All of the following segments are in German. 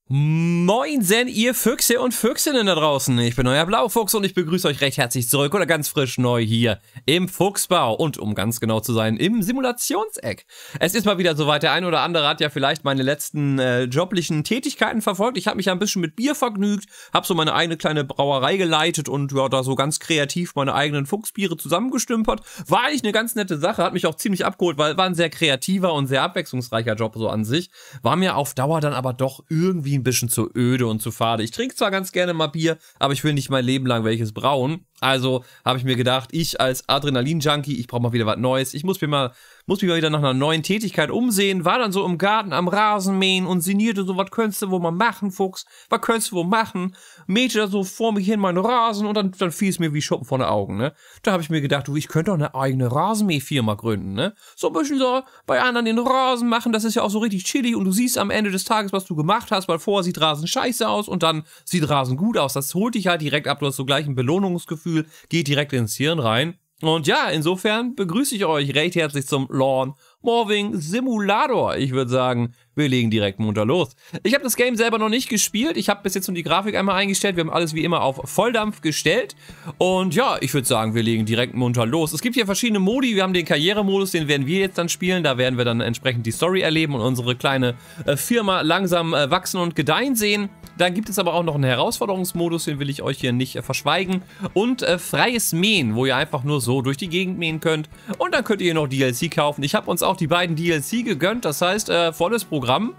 Moinsen, ihr Füchse und Füchsinnen da draußen. Ich bin euer Blaufuchs und ich begrüße euch recht herzlich zurück oder ganz frisch neu hier im Fuchsbau und um ganz genau zu sein, im Simulationseck. Es ist mal wieder soweit, der ein oder andere hat ja vielleicht meine letzten joblichen Tätigkeiten verfolgt. Ich habe mich ja ein bisschen mit Bier vergnügt, habe so meine eigene kleine Brauerei geleitet und ja, da so ganz kreativ meine eigenen Fuchsbiere zusammengestümpert. War eigentlich eine ganz nette Sache, hat mich auch ziemlich abgeholt, weil war ein sehr kreativer und sehr abwechslungsreicher Job so an sich. War mir auf Dauer dann aber doch irgendwie ein bisschen zu öde und zu fade. Ich trinke zwar ganz gerne mal Bier, aber ich will nicht mein Leben lang welches brauen. Also habe ich mir gedacht, ich als Adrenalin-Junkie, ich brauche mal wieder was Neues. Ich muss mich mal wieder nach einer neuen Tätigkeit umsehen. War dann so im Garten am Rasenmähen und sinnierte so, was könntest du wohl mal machen, Fuchs? Was könntest du wohl machen? Mähte da so vor mich hin meinen Rasen und dann fiel es mir wie Schuppen vor den Augen, ne? Da habe ich mir gedacht, du, ich könnte doch eine eigene Rasenmähfirma gründen, ne? So ein bisschen so bei anderen den Rasen machen, das ist ja auch so richtig chilly und du siehst am Ende des Tages, was du gemacht hast, weil vorher sieht Rasen scheiße aus und dann sieht Rasen gut aus. Das holt dich halt direkt ab, du hast so gleich ein Belohnungsgefühl, geht direkt ins Hirn rein. Und ja, insofern begrüße ich euch recht herzlich zum Lawn Mowing Simulator. Ich würde sagen, wir legen direkt munter los. Ich habe das Game selber noch nicht gespielt. Ich habe bis jetzt nur die Grafik einmal eingestellt. Wir haben alles wie immer auf Volldampf gestellt. Und ja, ich würde sagen, wir legen direkt munter los. Es gibt hier verschiedene Modi. Wir haben den Karrieremodus, den werden wir jetzt dann spielen. Da werden wir dann entsprechend die Story erleben und unsere kleine Firma langsam wachsen und gedeihen sehen. Dann gibt es aber auch noch einen Herausforderungsmodus, den will ich euch hier nicht verschweigen. Und freies Mähen, wo ihr einfach nur so durch die Gegend mähen könnt. Und dann könnt ihr hier noch DLC kaufen. Ich habe uns auch die beiden DLC gegönnt, das heißt volles Programm.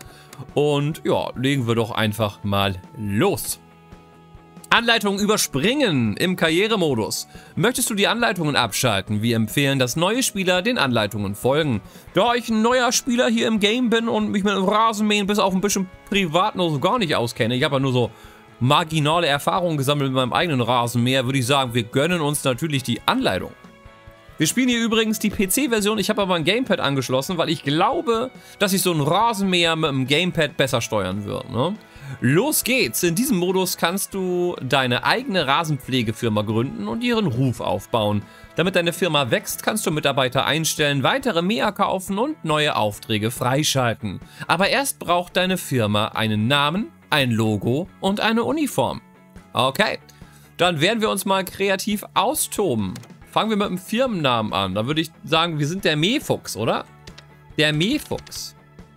Und ja, legen wir doch einfach mal los. Anleitungen überspringen im Karrieremodus. Möchtest du die Anleitungen abschalten? Wir empfehlen, dass neue Spieler den Anleitungen folgen. Da ich ein neuer Spieler hier im Game bin und mich mit dem Rasenmähen bis auf ein bisschen privat noch so gar nicht auskenne, ich habe ja nur so marginale Erfahrungen gesammelt mit meinem eigenen Rasenmäher, würde ich sagen, wir gönnen uns natürlich die Anleitung. Wir spielen hier übrigens die PC-Version, ich habe aber ein Gamepad angeschlossen, weil ich glaube, dass ich so einen Rasenmäher mit dem Gamepad besser steuern würde, ne? Los geht's! In diesem Modus kannst du deine eigene Rasenpflegefirma gründen und ihren Ruf aufbauen. Damit deine Firma wächst, kannst du Mitarbeiter einstellen, weitere Mäher kaufen und neue Aufträge freischalten. Aber erst braucht deine Firma einen Namen, ein Logo und eine Uniform. Okay, dann werden wir uns mal kreativ austoben. Fangen wir mit dem Firmennamen an. Da würde ich sagen, wir sind der Mähfuchs, oder? Der Mähfuchs.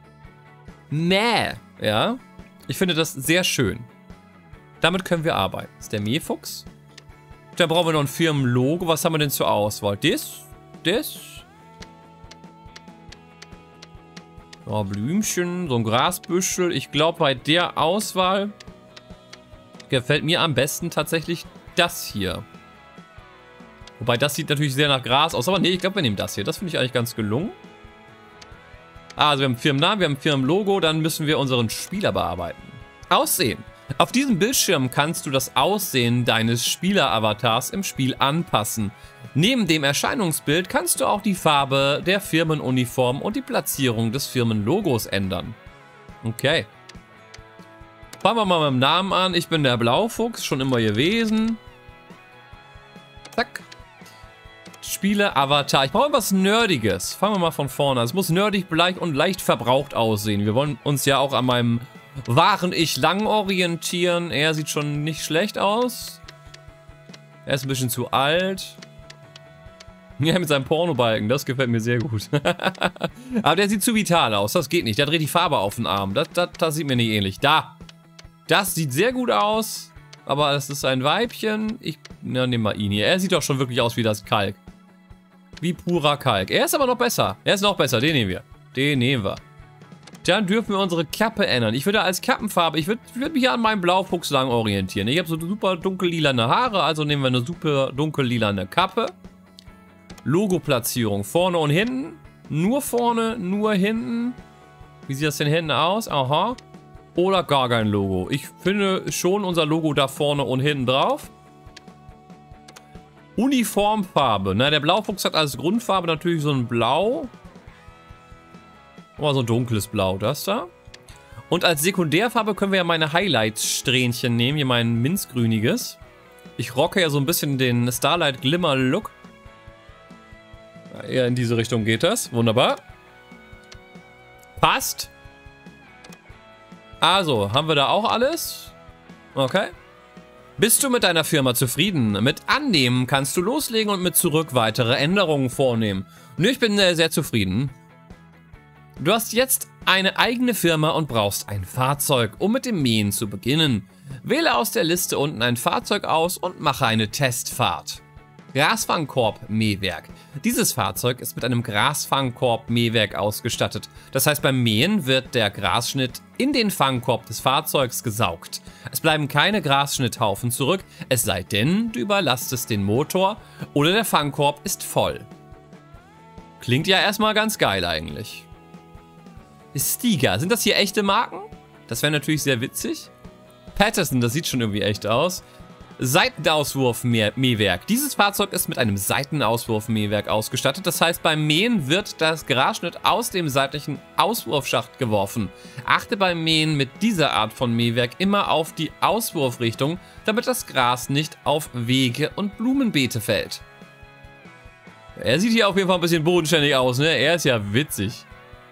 Mäh, ja. Ich finde das sehr schön. Damit können wir arbeiten. Das ist der Mähfuchs. Da brauchen wir noch ein Firmenlogo. Was haben wir denn zur Auswahl? Das. Ja, Blümchen, so ein Grasbüschel. Ich glaube, bei der Auswahl gefällt mir am besten tatsächlich das hier. Wobei, das sieht natürlich sehr nach Gras aus. Aber nee, ich glaube, wir nehmen das hier. Das finde ich eigentlich ganz gelungen. Also wir haben einen Firmennamen, wir haben ein Firmenlogo. Dann müssen wir unseren Spieler bearbeiten. Aussehen. Auf diesem Bildschirm kannst du das Aussehen deines Spieler-Avatars im Spiel anpassen. Neben dem Erscheinungsbild kannst du auch die Farbe der Firmenuniform und die Platzierung des Firmenlogos ändern. Okay. Fangen wir mal mit dem Namen an. Ich bin der Blaufuchs, schon immer gewesen. Zack. Spieler-Avatar. Ich brauche was Nerdiges. Fangen wir mal von vorne an. Es muss nerdig, bleich und leicht verbraucht aussehen. Wir wollen uns ja auch an meinem wahren Ich lang orientieren. Er sieht schon nicht schlecht aus. Er ist ein bisschen zu alt. Ja, mit seinem Pornobalken. Das gefällt mir sehr gut. Aber der sieht zu vital aus. Das geht nicht. Der dreht die Farbe auf den Arm. Das sieht mir nicht ähnlich. Da. Das sieht sehr gut aus. Aber es ist ein Weibchen. Na, nehmen wir ihn hier. Er sieht doch schon wirklich aus wie das Kalk. Wie purer Kalk. Er ist aber noch besser. Er ist noch besser. Den nehmen wir. Den nehmen wir. Dann dürfen wir unsere Kappe ändern. Ich würde als Kappenfarbe, ich würde mich an meinem Blaufuchs lang orientieren. Ich habe so super dunkellilane Haare, also nehmen wir eine super dunkellilane Kappe. Logo-Platzierung. Vorne und hinten. Nur vorne, nur hinten. Wie sieht das denn hinten aus? Aha. Oder gar kein Logo. Ich finde schon unser Logo da vorne und hinten drauf. Uniformfarbe. Na, der Blaufuchs hat als Grundfarbe natürlich so ein Blau. Oh, so ein dunkles Blau, das da. Und als Sekundärfarbe können wir ja meine Highlights-Strähnchen nehmen. Hier mein minzgrüniges. Ich rocke ja so ein bisschen den Starlight Glimmer Look. Ja, eher in diese Richtung geht das. Wunderbar. Passt. Also, haben wir da auch alles? Okay. Bist du mit deiner Firma zufrieden? Mit Annehmen kannst du loslegen und mit Zurück weitere Änderungen vornehmen. Nö, ich bin sehr zufrieden. Du hast jetzt eine eigene Firma und brauchst ein Fahrzeug, um mit dem Mähen zu beginnen. Wähle aus der Liste unten ein Fahrzeug aus und mache eine Testfahrt. Grasfangkorb-Mähwerk. Dieses Fahrzeug ist mit einem Grasfangkorb-Mähwerk ausgestattet. Das heißt, beim Mähen wird der Grasschnitt in den Fangkorb des Fahrzeugs gesaugt. Es bleiben keine Grasschnitthaufen zurück, es sei denn, du überlastest den Motor oder der Fangkorb ist voll. Klingt ja erstmal ganz geil eigentlich. Stiga, sind das hier echte Marken? Das wäre natürlich sehr witzig. Patterson, das sieht schon irgendwie echt aus. Seitenauswurf-Mähwerk. Dieses Fahrzeug ist mit einem Seitenauswurf-Mähwerk ausgestattet. Das heißt, beim Mähen wird das Grasschnitt aus dem seitlichen Auswurfschacht geworfen. Achte beim Mähen mit dieser Art von Mähwerk immer auf die Auswurfrichtung, damit das Gras nicht auf Wege und Blumenbeete fällt. Er sieht hier auf jeden Fall ein bisschen bodenständig aus, ne? Er ist ja witzig.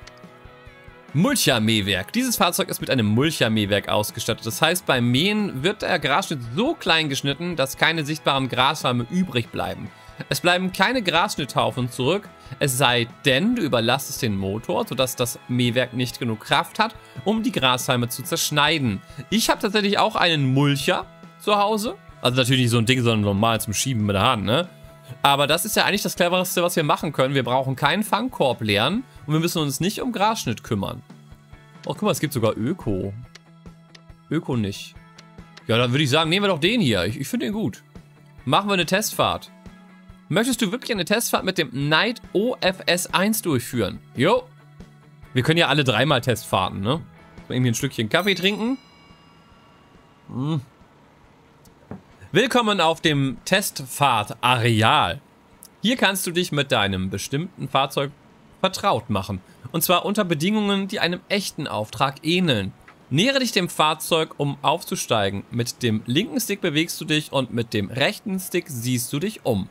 Mulcher-Mähwerk. Dieses Fahrzeug ist mit einem Mulcher-Mähwerk ausgestattet. Das heißt, beim Mähen wird der Grasschnitt so klein geschnitten, dass keine sichtbaren Grashalme übrig bleiben. Es bleiben keine Grasschnitthaufen zurück, es sei denn, du überlastest den Motor, sodass das Mähwerk nicht genug Kraft hat, um die Grashalme zu zerschneiden. Ich habe tatsächlich auch einen Mulcher zu Hause. Also natürlich nicht so ein Ding, sondern normal zum Schieben mit der Hand, ne? Aber das ist ja eigentlich das Cleverste, was wir machen können. Wir brauchen keinen Fangkorb leeren und wir müssen uns nicht um Grasschnitt kümmern. Oh, guck mal, es gibt sogar Öko. Öko nicht. Ja, dann würde ich sagen, nehmen wir doch den hier. Ich finde den gut. Machen wir eine Testfahrt. Möchtest du wirklich eine Testfahrt mit dem Knight OFS 1 durchführen? Jo. Wir können ja alle dreimal Testfahrten, ne? Mal irgendwie ein Stückchen Kaffee trinken. Willkommen auf dem Testfahrtareal. Hier kannst du dich mit deinem bestimmten Fahrzeug vertraut machen. Und zwar unter Bedingungen, die einem echten Auftrag ähneln. Nähere dich dem Fahrzeug, um aufzusteigen. Mit dem linken Stick bewegst du dich und mit dem rechten Stick siehst du dich um.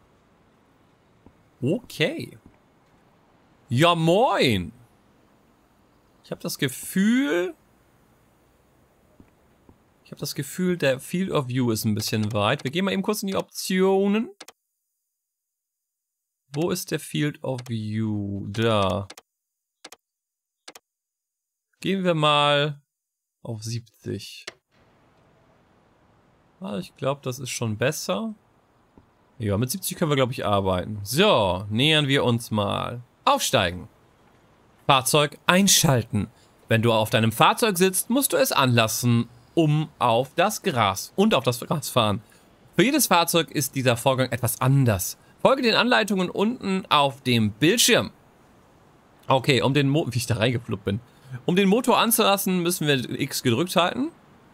Okay. Ja, moin. Ich habe das Gefühl, der Field of View ist ein bisschen weit. Wir gehen mal eben kurz in die Optionen. Wo ist der Field of View? Da. Gehen wir mal auf 70. Ah, ich glaube, das ist schon besser. Ja, mit 70 können wir, glaube ich, arbeiten. So, nähern wir uns mal. Aufsteigen. Fahrzeug einschalten. Wenn du auf deinem Fahrzeug sitzt, musst du es anlassen, um auf das Gras fahren. Für jedes Fahrzeug ist dieser Vorgang etwas anders. Folge den Anleitungen unten auf dem Bildschirm. Okay, wie ich da reingefluppt bin. Um den Motor anzulassen, müssen wir X gedrückt halten.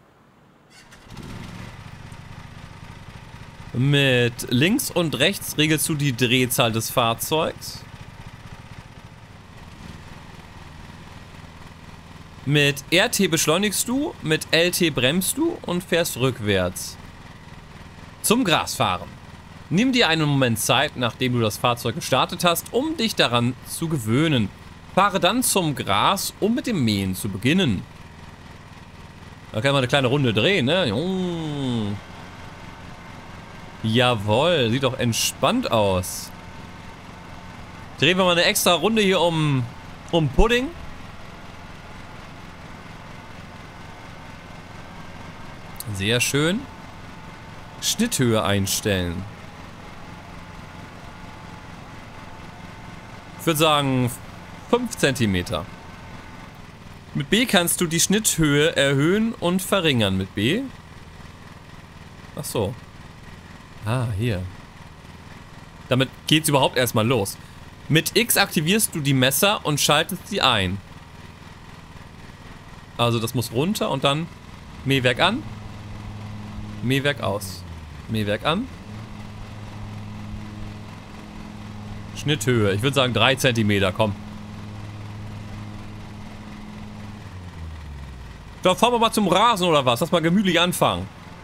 Mit links und rechts regelst du die Drehzahl des Fahrzeugs. Mit RT beschleunigst du, mit LT bremst du und fährst rückwärts. Zum Grasfahren. Nimm dir einen Moment Zeit, nachdem du das Fahrzeug gestartet hast, um dich daran zu gewöhnen. Fahre dann zum Gras, um mit dem Mähen zu beginnen. Da kann man eine kleine Runde drehen, ne? Oh. Jawohl, sieht doch entspannt aus. Drehen wir mal eine extra Runde hier um Pudding. Sehr schön. Schnitthöhe einstellen. Ich würde sagen 5 cm. Mit B kannst du die Schnitthöhe erhöhen und verringern mit B. Ach so. Ah, hier. Damit geht's überhaupt erstmal los. Mit X aktivierst du die Messer und schaltest sie ein. Also das muss runter und dann Mähwerk an. Mähwerk aus. Mähwerk an. Schnitthöhe. Ich würde sagen 3 cm, komm. Da fahren wir mal zum Rasen oder was? Lass mal gemütlich anfangen.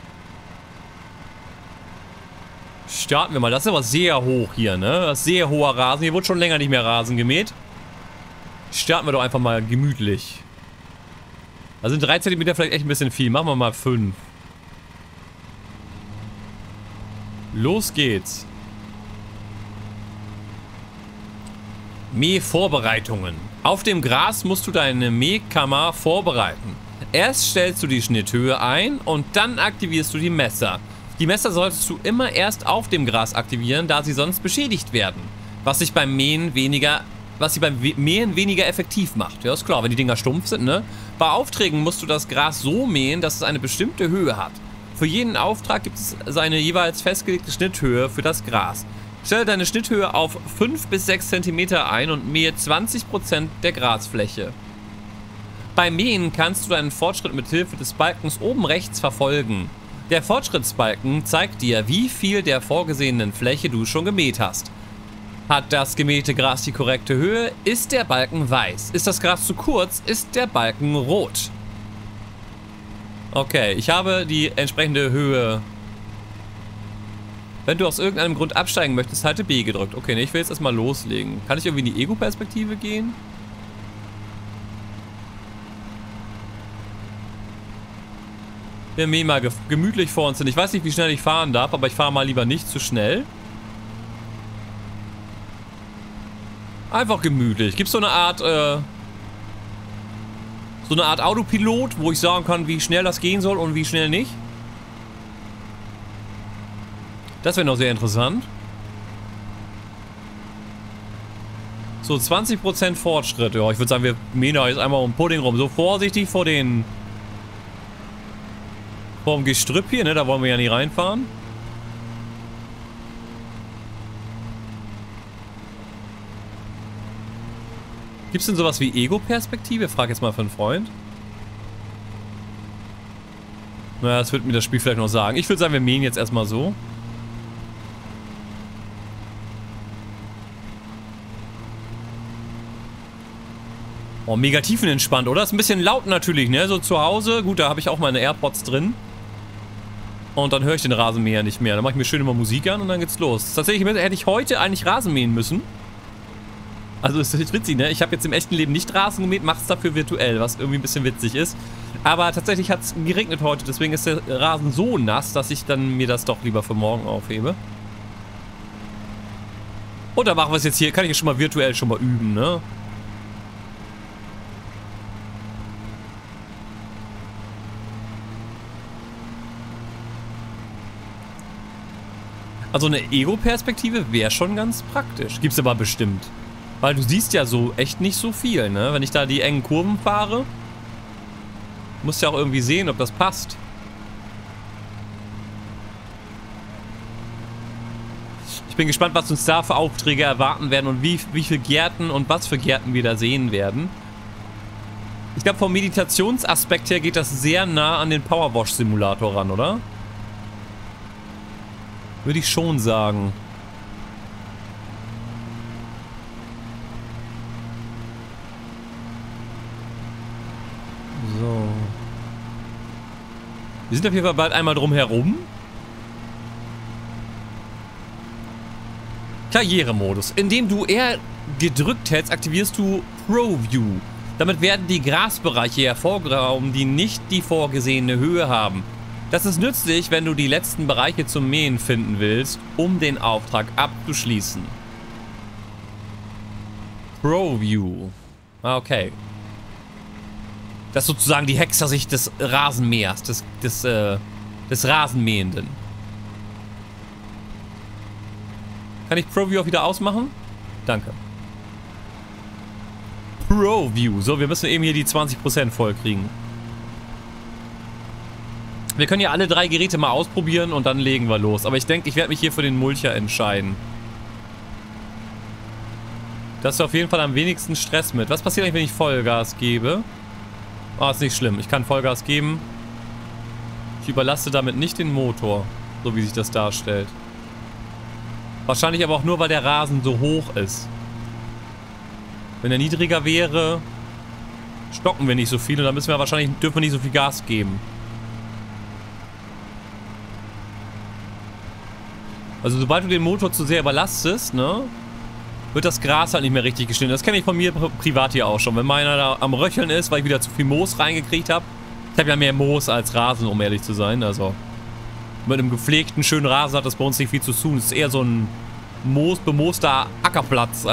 Starten wir mal. Das ist aber sehr hoch hier, ne? Das ist sehr hoher Rasen. Hier wurde schon länger nicht mehr Rasen gemäht. Starten wir doch einfach mal gemütlich. Also sind 3 Zentimeter vielleicht echt ein bisschen viel. Machen wir mal 5. Los geht's. Mähvorbereitungen. Auf dem Gras musst du deine Mähkammer vorbereiten. Erst stellst du die Schnitthöhe ein und dann aktivierst du die Messer. Die Messer solltest du immer erst auf dem Gras aktivieren, da sie sonst beschädigt werden. Was sie beim Mähen weniger effektiv macht. Ja, ist klar, wenn die Dinger stumpf sind, ne? Bei Aufträgen musst du das Gras so mähen, dass es eine bestimmte Höhe hat. Für jeden Auftrag gibt es seine jeweils festgelegte Schnitthöhe für das Gras. Stelle deine Schnitthöhe auf 5 bis 6 cm ein und mähe 20% der Grasfläche. Beim Mähen kannst du deinen Fortschritt mit Hilfe des Balkens oben rechts verfolgen. Der Fortschrittsbalken zeigt dir, wie viel der vorgesehenen Fläche du schon gemäht hast. Hat das gemähte Gras die korrekte Höhe, ist der Balken weiß. Ist das Gras zu kurz, ist der Balken rot. Okay, ich habe die entsprechende Höhe. Wenn du aus irgendeinem Grund absteigen möchtest, halte B gedrückt. Okay, ne, ich will jetzt erstmal loslegen. Kann ich irgendwie in die Ego-Perspektive gehen? Wir mähen mal gemütlich vor uns hin. Ich weiß nicht, wie schnell ich fahren darf, aber ich fahre mal lieber nicht zu schnell. Einfach gemütlich. Gibt es so eine Art Autopilot, wo ich sagen kann, wie schnell das gehen soll und wie schnell nicht? Das wäre noch sehr interessant. So, 20% Fortschritt. Ja, ich würde sagen, wir mähen da jetzt einmal um Pudding rum. So vorsichtig vor dem Gestrüpp hier, ne? Da wollen wir ja nicht reinfahren. Gibt es denn sowas wie Ego-Perspektive? Frag jetzt mal für einen Freund. Naja, das wird mir das Spiel vielleicht noch sagen. Ich würde sagen, wir mähen jetzt erstmal so. Oh, mega tiefenentspannt, oder? Ist ein bisschen laut natürlich, ne? So zu Hause. Gut, da habe ich auch meine AirPods drin. Und dann höre ich den Rasenmäher nicht mehr. Dann mache ich mir schön immer Musik an und dann geht's los. Tatsächlich hätte ich heute eigentlich Rasen mähen müssen. Also ist das witzig, ne? Ich habe jetzt im echten Leben nicht Rasen gemäht, mache es dafür virtuell, was irgendwie ein bisschen witzig ist. Aber tatsächlich hat es geregnet heute, deswegen ist der Rasen so nass, dass ich dann mir das doch lieber für morgen aufhebe. Und dann machen wir es jetzt hier, kann ich jetzt schon mal virtuell schon mal üben, ne? Also eine Ego-Perspektive wäre schon ganz praktisch. Gibt's aber bestimmt. Weil du siehst ja so echt nicht so viel, ne? Wenn ich da die engen Kurven fahre, musst du ja auch irgendwie sehen, ob das passt. Ich bin gespannt, was uns da für Aufträge erwarten werden und wie viele Gärten und was für Gärten wir da sehen werden. Ich glaube, vom Meditationsaspekt her geht das sehr nah an den Powerwash-Simulator ran, oder? Würde ich schon sagen. So. Wir sind auf jeden Fall bald einmal drum herum. Karrieremodus. Indem du R gedrückt hältst, aktivierst du Pro View. Damit werden die Grasbereiche hervorgehoben, die nicht die vorgesehene Höhe haben. Das ist nützlich, wenn du die letzten Bereiche zum Mähen finden willst, um den Auftrag abzuschließen. Pro View. Ah, okay. Das ist sozusagen die Hexersicht des Rasenmähers, des Rasenmähenden. Kann ich Pro View auch wieder ausmachen? Danke. Pro View. So, wir müssen eben hier die 20% voll kriegen. Wir können ja alle 3 Geräte mal ausprobieren und dann legen wir los. Aber ich denke, ich werde mich hier für den Mulcher entscheiden. Das ist auf jeden Fall am wenigsten Stress mit. Was passiert eigentlich, wenn ich Vollgas gebe? Ah, ist nicht schlimm. Ich kann Vollgas geben. Ich überlaste damit nicht den Motor, so wie sich das darstellt. Wahrscheinlich aber auch nur, weil der Rasen so hoch ist. Wenn er niedriger wäre, stocken wir nicht so viel und dann müssen wir wahrscheinlich, dürfen wir nicht so viel Gas geben. Also sobald du den Motor zu sehr überlastest, ne, wird das Gras halt nicht mehr richtig geschnitten. Das kenne ich von mir privat hier auch schon. Wenn meiner da am Röcheln ist, weil ich wieder zu viel Moos reingekriegt habe, Ich habe ja mehr Moos als Rasen, um ehrlich zu sein. Also mit einem gepflegten, schönen Rasen hat das bei uns nicht viel zu tun. Es ist eher so ein bemooster Ackerplatz.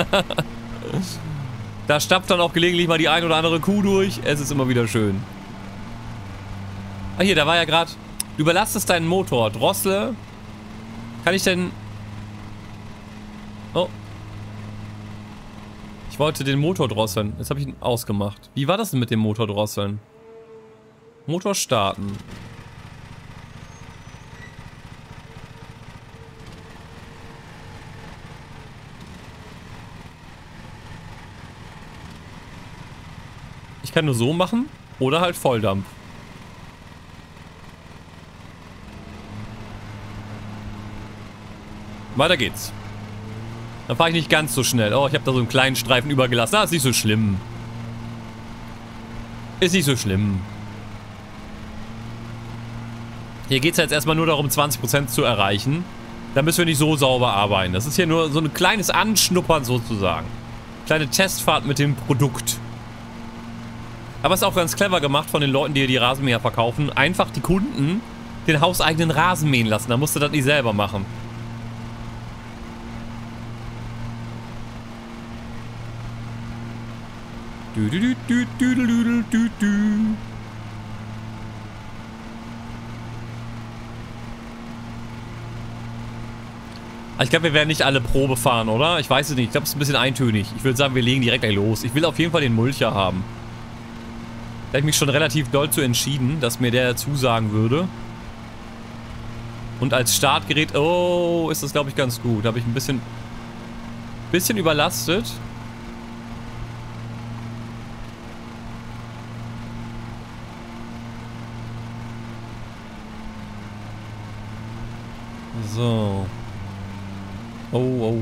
Da stapft dann auch gelegentlich mal die ein oder andere Kuh durch. Es ist immer wieder schön. Ah, hier, da war ja gerade... Du überlastest deinen Motor. Drossel. Kann ich denn... Oh. Ich wollte den Motor drosseln. Jetzt habe ich ihn ausgemacht. Wie war das denn mit dem Motor drosseln? Motor starten. Ich kann nur so machen oder halt Volldampf. Weiter geht's. Dann fahre ich nicht ganz so schnell. Oh, ich habe da so einen kleinen Streifen übergelassen. Ah, ist nicht so schlimm. Ist nicht so schlimm. Hier geht es jetzt erstmal nur darum, 20% zu erreichen. Da müssen wir nicht so sauber arbeiten. Das ist hier nur so ein kleines Anschnuppern sozusagen. Kleine Testfahrt mit dem Produkt. Aber es ist auch ganz clever gemacht von den Leuten, die hier die Rasenmäher verkaufen. Einfach die Kunden den hauseigenen Rasen mähen lassen. Da musst du das nicht selber machen. Ich glaube, wir werden nicht alle Probe fahren, oder? Ich weiß es nicht. Ich glaube, es ist ein bisschen eintönig. Ich würde sagen, wir legen direkt gleich los. Ich will auf jeden Fall den Mulcher haben. Da habe ich mich schon relativ doll zu entschieden, dass mir der zusagen würde. Und als Startgerät, oh, ist das, glaube ich, ganz gut. Da habe ich ein bisschen überlastet. So. Oh, oh.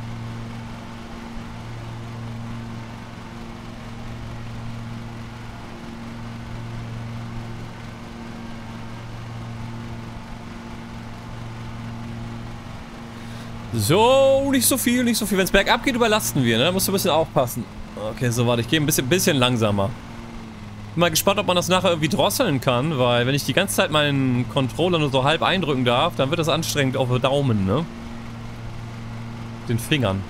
So, nicht so viel, nicht so viel. Wenn es bergab geht, überlasten wir, ne? Da musst du ein bisschen aufpassen. Okay, so, warte, ich gehe ein bisschen langsamer. Bin mal gespannt, ob man das nachher irgendwie drosseln kann, weil wenn ich die ganze Zeit meinen Controller nur so halb eindrücken darf, dann wird das anstrengend auf den Daumen, ne? Den Fingern.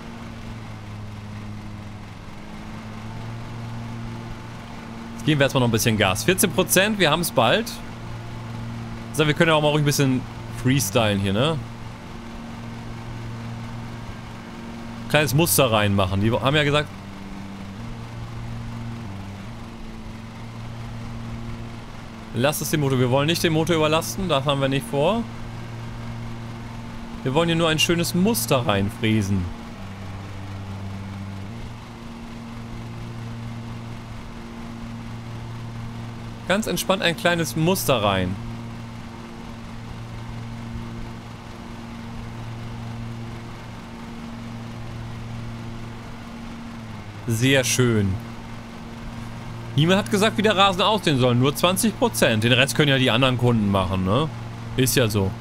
Jetzt geben wir erstmal noch ein bisschen Gas. 14%, wir haben es bald. So, wir können ja auch mal ruhig ein bisschen freestylen hier, ne? Kleines Muster reinmachen. Die haben ja gesagt... Lass es den Motor. Wir wollen nicht den Motor überlasten. Das haben wir nicht vor. Wir wollen hier nur ein schönes Muster reinfräsen. Ganz entspannt ein kleines Muster rein. Sehr schön. Niemand hat gesagt, wie der Rasen aussehen soll. Nur 20%. Den Rest können ja die anderen Kunden machen, ne? Ist ja so.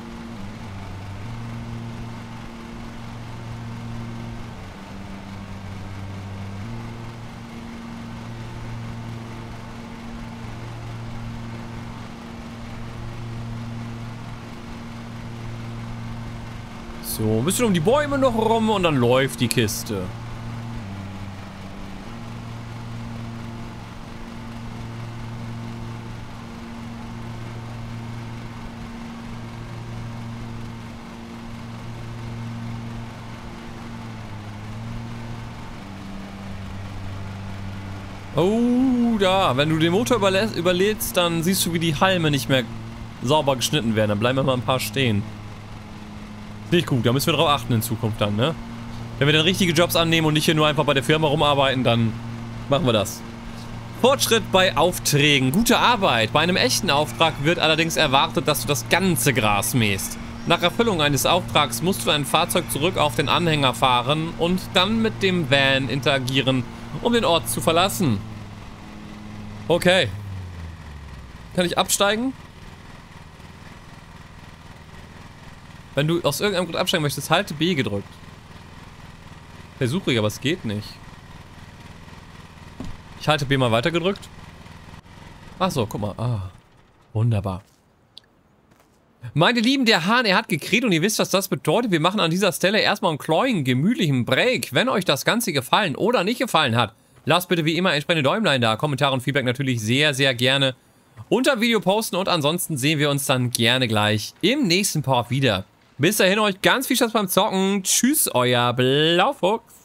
So, ein bisschen um die Bäume noch rum und dann läuft die Kiste. Oh, da. Wenn du den Motor überlädst, dann siehst du, wie die Halme nicht mehr sauber geschnitten werden. Dann bleiben immer ein paar stehen. Nicht gut, da müssen wir drauf achten in Zukunft dann, ne? Wenn wir dann richtige Jobs annehmen und nicht hier nur einfach bei der Firma rumarbeiten, dann machen wir das. Fortschritt bei Aufträgen. Gute Arbeit. Bei einem echten Auftrag wird allerdings erwartet, dass du das ganze Gras mähst. Nach Erfüllung eines Auftrags musst du ein Fahrzeug zurück auf den Anhänger fahren und dann mit dem Van interagieren, um den Ort zu verlassen. Okay. Kann ich absteigen? Wenn du aus irgendeinem Grund absteigen möchtest, halte B gedrückt. Versuche ich, aber es geht nicht. Ich halte B mal weiter gedrückt. Achso, guck mal. Ah, wunderbar. Meine Lieben, der Hahn, er hat gekräht und ihr wisst, was das bedeutet. Wir machen an dieser Stelle erstmal einen kleinen, gemütlichen Break. Wenn euch das Ganze gefallen oder nicht gefallen hat, lasst bitte wie immer entsprechende Däumlein da. Kommentare und Feedback natürlich sehr, sehr gerne unter dem Video posten. Und ansonsten sehen wir uns dann gerne gleich im nächsten Part wieder. Bis dahin euch ganz viel Spaß beim Zocken. Tschüss, euer Blaufuchs.